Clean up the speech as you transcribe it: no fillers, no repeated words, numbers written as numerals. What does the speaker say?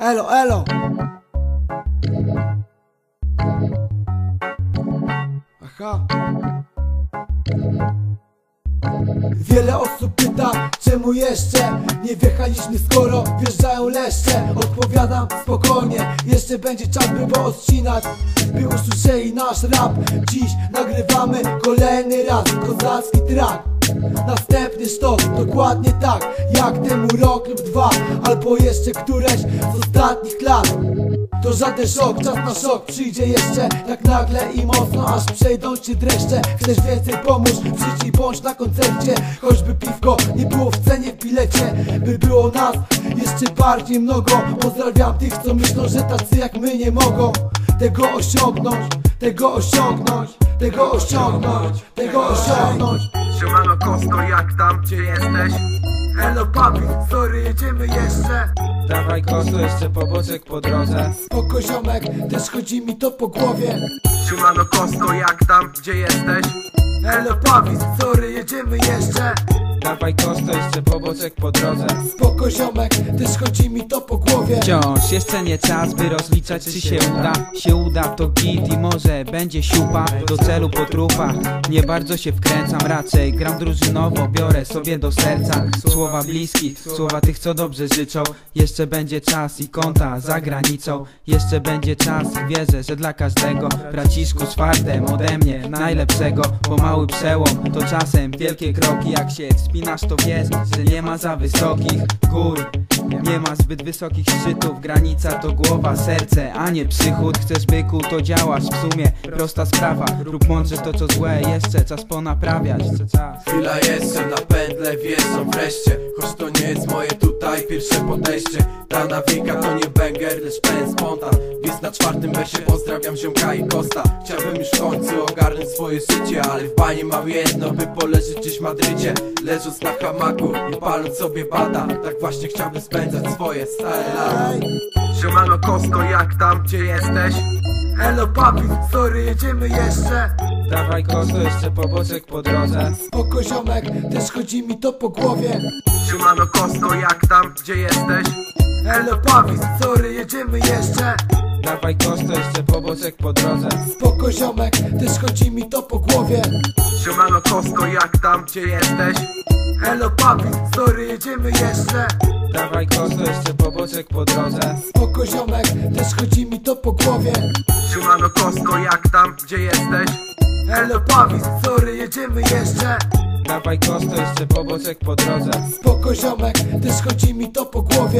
Elo, elo. Aha. Wiele osób pyta, czemu jeszcze nie wjechaliśmy, skoro wjeżdżają leszcze. Odpowiadam spokojnie, jeszcze będzie czas, by go odcinać, by usłyszeli nasz rap. Dziś nagrywamy kolejny raz kozacki track. Następny sztos, dokładnie tak jak temu rok lub dwa, albo jeszcze któreś z ostatnich lat. To żaden szok, czas na szok przyjdzie jeszcze tak nagle i mocno, aż przejdą ci dreszcze. Chcesz więcej, pomóż, przyjdź i bądź na koncercie. Choćby piwko nie było w cenie w bilecie, by było nas jeszcze bardziej mnogo. Pozdrawiam tych, co myślą, że tacy jak my nie mogą tego osiągnąć, tego osiągnąć, tego osiągnąć, tego osiągnąć. Siemano Kosto, jak tam, gdzie jesteś? Elo papi, sorry, jedziemy jeszcze. Dawaj Kosto, jeszcze poboczek po drodze. Spoko ziomek, też chodzi mi to po głowie. Siemano Kosto, jak tam, gdzie jesteś? Elo papi, sorry, jedziemy jeszcze. Dawaj Kosto, jeszcze poboczek po drodze. Spoko ziomek, też chodzi mi to po głowie. Wciąż jeszcze nie czas, by rozliczać, czy się uda. Się uda, to git i może będzie siupa. Do celu po trupach, nie bardzo się wkręcam. Raczej gram drużynowo, biorę sobie do serca słowa bliskich, słowa tych, co dobrze życzą. Jeszcze będzie czas i konta za granicą. Jeszcze będzie czas i wierzę, że dla każdego braciszku z fartem ode mnie najlepszego. Bo mały przełom to czasem wielkie kroki. Jak się wspinasz, to wiesz, że nie ma za wysokich gór, nie ma zbyt wysokich szczytów. Granica to głowa, serce, a nie przychód. Chcesz byku, to działasz, w sumie prosta sprawa. Rób mądrze to, co złe, jeszcze czas ponaprawiać. Chwila jeszcze na pętle, wjeżdżam wreszcie. Choć to nie jest moje tutaj pierwsze podejście. Ta nawika to nie banger, lecz pełen spontan. Jest na czwartym wesie, pozdrawiam ziomka i Kosta. Chciałbym już w końcu ogarnąć swoje życie, ale w banie mam jedno, by poleżeć gdzieś w Madrycie. Leżąc na hamaku i paląc sobie bada. Tak właśnie chciałbym spędzać swoje stare lata. Siemano Kosto, jak tam, gdzie jesteś? Elo papi, sorry, jedziemy jeszcze. Dawaj Kosto, jeszcze poboczek po drodze. Spoko ziomek, też chodzi mi to po głowie. Siemano Kosto, jak tam, gdzie jesteś? Elo papi, sorry, jedziemy jeszcze. Dawaj Kosto, jeszcze poboczek po drodze. Spoko ziomek, też chodzi mi to po głowie. Siemano Kosto, jak tam, gdzie jesteś? Elo papi, sorry, jedziemy jeszcze. Dawaj Kosto, jeszcze poboczek po drodze. Spoko ziomek, też chodzi mi to po głowie. Siemano Kosto, jak tam, gdzie jesteś? Elo papi, sorry, jedziemy jeszcze. Dawaj Kosto, jeszcze poboczek po drodze. Spoko ziomek, też chodzi mi to po głowie.